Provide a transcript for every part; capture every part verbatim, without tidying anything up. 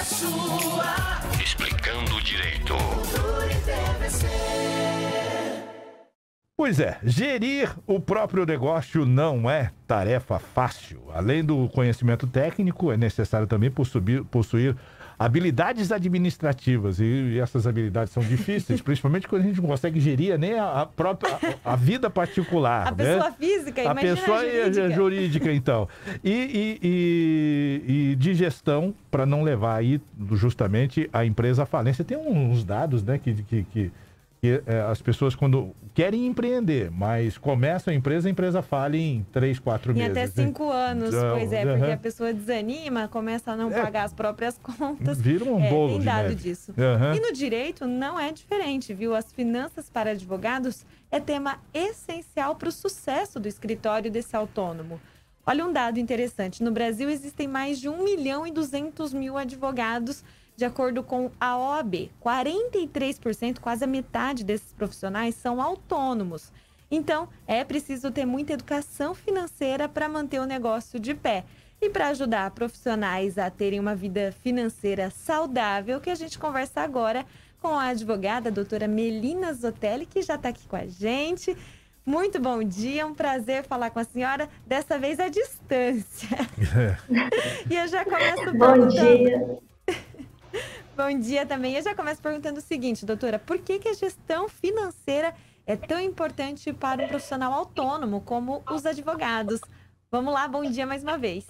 sua. Explicando o direito. Pois é, gerir o próprio negócio não é tarefa fácil. Além do conhecimento técnico, é necessário também possuir, possuir habilidades administrativas. E, e essas habilidades são difíceis, principalmente quando a gente não consegue gerir nem a, a própria a, a vida particular. A né? pessoa física, a imagina pessoa a jurídica. É jurídica, então. E, e, e, e de gestão, para não levar aí justamente a empresa à falência. Tem uns dados, né, que... que, que que é, as pessoas, quando querem empreender, mas começam a empresa, a empresa falha em três, quatro Em meses. até cinco anos, Então, pois é, uhum. porque a pessoa desanima, começa a não É. pagar as próprias contas. Vira um É, bolo tem de dado neve. disso. Uhum. E no direito não é diferente, viu? As finanças para advogados é tema essencial para o sucesso do escritório desse autônomo. Olha um dado interessante. No Brasil existem mais de um milhão e duzentos mil advogados. De acordo com a O A B, quarenta e três por cento, quase a metade desses profissionais, são autônomos. Então, é preciso ter muita educação financeira para manter o negócio de pé. E para ajudar profissionais a terem uma vida financeira saudável, que a gente conversa agora com a advogada a doutora Melina Zotelli, que já está aqui com a gente. Muito bom dia, é um prazer falar com a senhora, dessa vez à distância. E eu já começo perguntando... Bom dia. Bom dia também. Eu já começo perguntando o seguinte, doutora, por que que a gestão financeira é tão importante para um profissional autônomo como os advogados? Vamos lá, bom dia mais uma vez.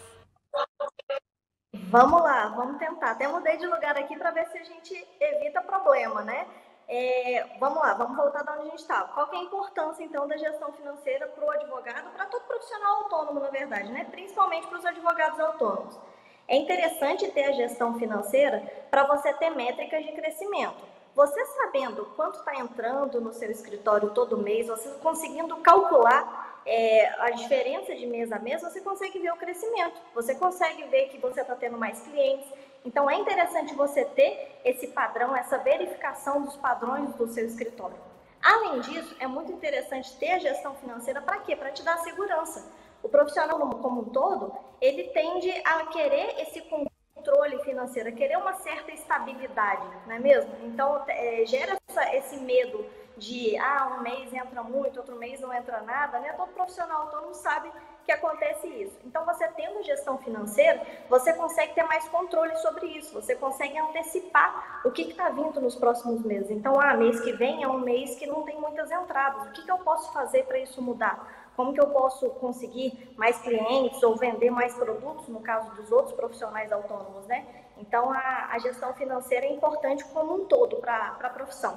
Vamos lá, vamos tentar. Até mudei de lugar aqui para ver se a gente evita problema, né? É, vamos lá, vamos voltar de onde a gente estava. Qual que é a importância, então, da gestão financeira para o advogado, para todo profissional autônomo, na verdade, né? Principalmente para os advogados autônomos. É interessante ter a gestão financeira para você ter métricas de crescimento. Você sabendo quanto está entrando no seu escritório todo mês, você conseguindo calcular é, a diferença de mês a mês, você consegue ver o crescimento. Você consegue ver que você está tendo mais clientes. Então, é interessante você ter esse padrão, essa verificação dos padrões do seu escritório. Além disso, é muito interessante ter a gestão financeira para quê? Para te dar segurança. O profissional como um todo, ele tende a querer esse controle financeiro, a querer uma certa estabilidade, não é mesmo? Então, é, gera essa, esse medo de, ah, um mês entra muito, outro mês não entra nada, né? Todo profissional autônomo sabe que acontece isso. Então, você tendo gestão financeira, você consegue ter mais controle sobre isso, você consegue antecipar o que está vindo nos próximos meses. Então, ah, mês que vem é um mês que não tem muitas entradas, o que, que eu posso fazer para isso mudar? Como que eu posso conseguir mais clientes ou vender mais produtos, no caso dos outros profissionais autônomos, né? Então, a, a gestão financeira é importante como um todo para a profissão.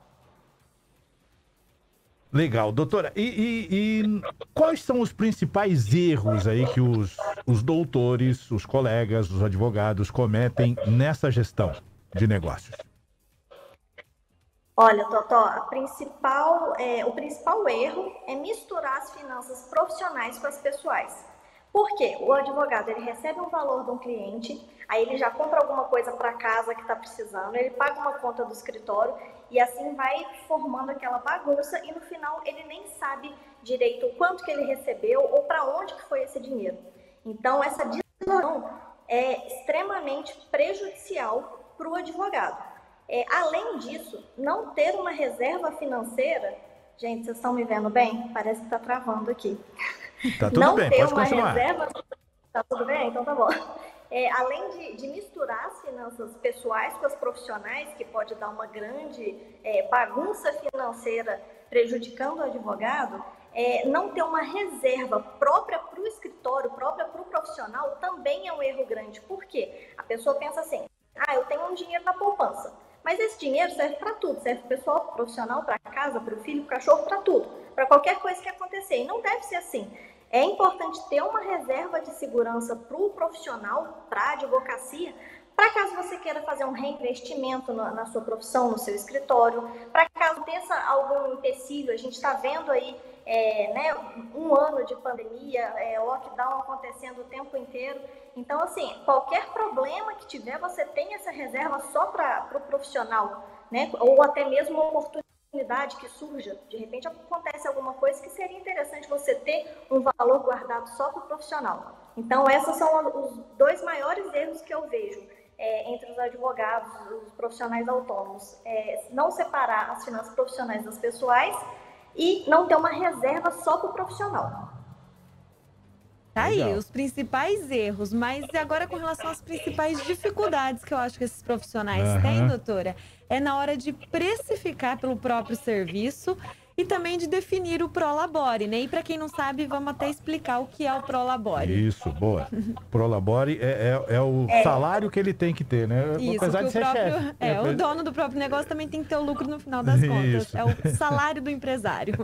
Legal, doutora. E, e, e quais são os principais erros aí que os, os doutores, os colegas, os advogados cometem nessa gestão de negócios? Olha, Totó, a principal, é, o principal erro é misturar as finanças profissionais com as pessoais. Por quê? O advogado ele recebe um valor de um cliente, aí ele já compra alguma coisa para casa que está precisando, ele paga uma conta do escritório e assim vai formando aquela bagunça e no final ele nem sabe direito o quanto que ele recebeu ou para onde que foi esse dinheiro. Então, essa divisão é extremamente prejudicial para o advogado. É, além disso, não ter uma reserva financeira... Gente, vocês estão me vendo bem? Parece que está travando aqui. Tá tudo não bem, ter pode uma continuar. reserva... Tá tudo bem? Então tá bom. É, além de, de misturar as finanças pessoais com as profissionais, que pode dar uma grande é, bagunça financeira prejudicando o advogado, é, não ter uma reserva própria para o escritório, própria para o profissional, também é um erro grande. Por quê? A pessoa pensa assim, ah, eu tenho um dinheiro na poupança. Mas esse dinheiro serve para tudo, serve para o pessoal, para o profissional, para a casa, para o filho, para o cachorro, para tudo, para qualquer coisa que acontecer. E não deve ser assim. É importante ter uma reserva de segurança para o profissional, para a advocacia, para caso você queira fazer um reinvestimento na, na sua profissão, no seu escritório, para caso tenha algum empecilho, a gente está vendo aí é, né, um ano de pandemia, é, lockdown acontecendo o tempo inteiro. Então, assim, qualquer problema que tiver, você tem essa reserva só para o pro profissional, né? Ou até mesmo uma oportunidade que surja. De repente acontece alguma coisa que seria interessante você ter um valor guardado só para o profissional. Então, esses são os dois maiores erros que eu vejo. é, entre os advogados, os profissionais autônomos, é, não separar as finanças profissionais das pessoais e não ter uma reserva só para o profissional. Tá aí, Legal. os principais erros, mas e agora com relação às principais dificuldades que eu acho que esses profissionais Aham. têm, doutora, é na hora de precificar pelo próprio serviço e também de definir o Prolabore, né? E para quem não sabe, vamos até explicar o que é o Prolabore. Isso, boa. Prolabore é, é, é o É. salário que ele tem que ter, né? Isso, Apesar que de o ser próprio, chefe. é, o dono do próprio negócio também tem que ter o lucro no final das contas. Isso. É o salário do empresário.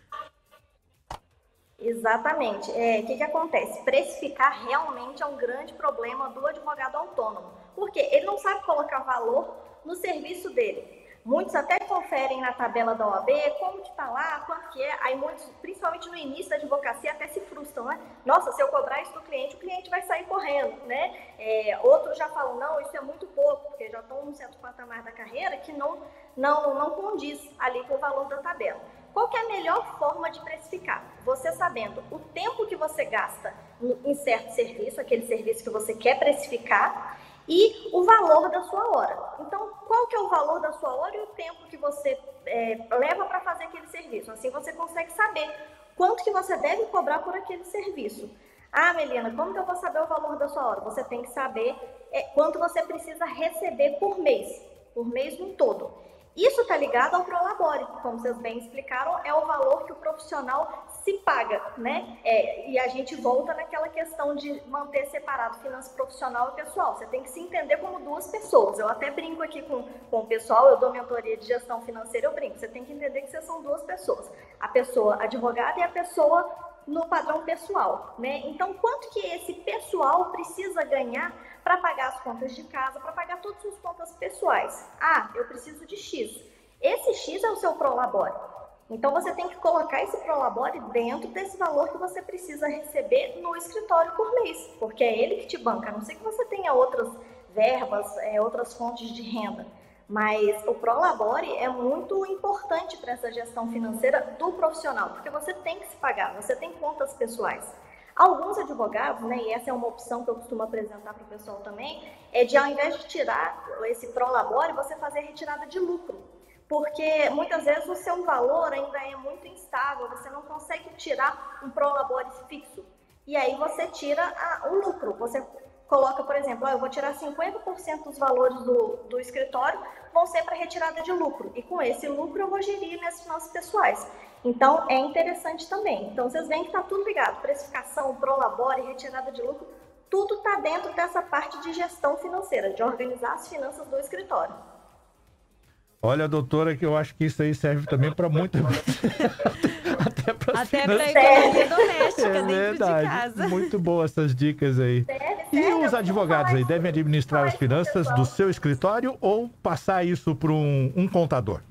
Exatamente. É, o que, que acontece? Precificar realmente é um grande problema do advogado autônomo, porque ele não sabe colocar valor no serviço dele. Muitos até conferem na tabela da O A B como que está lá, quanto que é. Aí muitos, principalmente no início da advocacia, até se frustram, né? Nossa, se eu cobrar isso do cliente, o cliente vai sair correndo, né? É, outros já falam, não, isso é muito pouco, porque já estão num certo patamar da carreira que não, não, não condiz ali com o valor da tabela. Qual que é a melhor forma de precificar? Você sabendo o tempo que você gasta em certo serviço, aquele serviço que você quer precificar, e o valor da sua hora. Então, qual que é o valor da sua hora e o tempo que você é, leva para fazer aquele serviço? Assim você consegue saber quanto que você deve cobrar por aquele serviço. Ah, Melina, como que eu vou saber o valor da sua hora? Você tem que saber é, quanto você precisa receber por mês, por mês no todo. Isso está ligado ao Prolabore, como vocês bem explicaram, é o valor que o profissional se paga, né? É, e a gente volta naquela questão de manter separado finança profissional e pessoal. Você tem que se entender como duas pessoas. Eu até brinco aqui com, com o pessoal, eu dou mentoria de gestão financeira, eu brinco. Você tem que entender que vocês são duas pessoas. A pessoa advogada e a pessoa no padrão pessoal, né? Então, quanto que esse pessoal precisa ganhar para pagar as contas de casa, para pagar todas as suas contas pessoais? Ah, eu preciso de X. Esse X é o seu Prolabore. Então, você tem que colocar esse Prolabore dentro desse valor que você precisa receber no escritório por mês, porque é ele que te banca. A não sei que você tenha outras verbas, é, outras fontes de renda, mas o Prolabore é muito importante para essa gestão financeira do profissional, porque você tem que se pagar, você tem contas pessoais. Alguns advogados, né, e essa é uma opção que eu costumo apresentar para o pessoal também, é de ao invés de tirar esse Prolabore, você fazer retirada de lucro. Porque muitas vezes o seu valor ainda é muito instável, você não consegue tirar um Prolabore fixo. E aí você tira a, o lucro, você coloca, por exemplo, ó, eu vou tirar cinquenta por cento dos valores do, do escritório, vão ser para retirada de lucro. E com esse lucro eu vou gerir minhas finanças pessoais. Então é interessante também. Então vocês veem que está tudo ligado, precificação, Prolabore, retirada de lucro, tudo está dentro dessa parte de gestão financeira, de organizar as finanças do escritório. Olha, doutora, que eu acho que isso aí serve também para muita... Até para Até para a economia doméstica É dentro verdade. de casa. Muito boas essas dicas aí. Sério, E sério, os advogados aí devem administrar as finanças do seu escritório ou passar isso para um, um contador?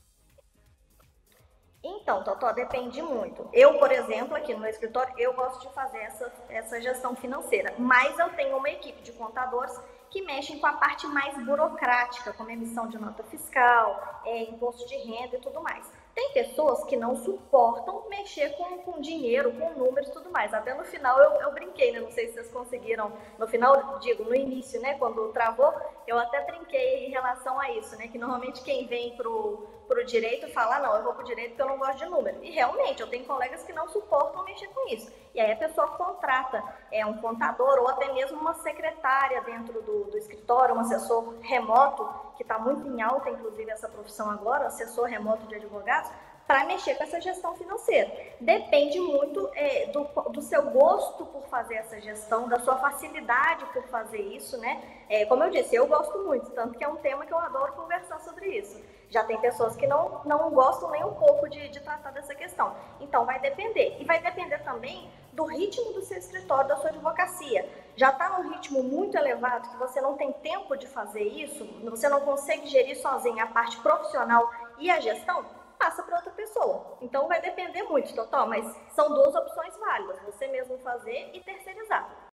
Então, Totó, depende muito. Eu, por exemplo, aqui no meu escritório, eu gosto de fazer essa, essa gestão financeira, mas eu tenho uma equipe de contadores que mexem com a parte mais burocrática, como emissão de nota fiscal, é, imposto de renda e tudo mais. Tem pessoas que não suportam mexer com, com dinheiro, com números e tudo mais. Até no final eu, eu brinquei, né? Não sei se vocês conseguiram. No final, digo, no início, né? Quando travou, eu até brinquei em relação a isso, né? Que normalmente quem vem pro, pro direito fala, ah, não, eu vou pro direito porque eu não gosto de número. E realmente, eu tenho colegas que não suportam mexer com isso. E aí a pessoa contrata é, um contador ou até mesmo uma secretária dentro do, do escritório, um assessor remoto, que está muito em alta, inclusive, essa profissão agora, assessor remoto de advogados, para mexer com essa gestão financeira. Depende muito é, do, do seu gosto por fazer essa gestão, da sua facilidade por fazer isso, né? É, como eu disse, eu gosto muito, tanto que é um tema que eu adoro conversar sobre isso. Já tem pessoas que não, não gostam nem um pouco de, de tratar dessa questão. Então, vai depender. E vai depender também do ritmo do seu escritório, da sua advocacia. Já está num ritmo muito elevado, que você não tem tempo de fazer isso, você não consegue gerir sozinho a parte profissional e a gestão, passa para outra pessoa. Então, vai depender muito, Totó, mas são duas opções válidas. Você mesmo fazer e terceirizar.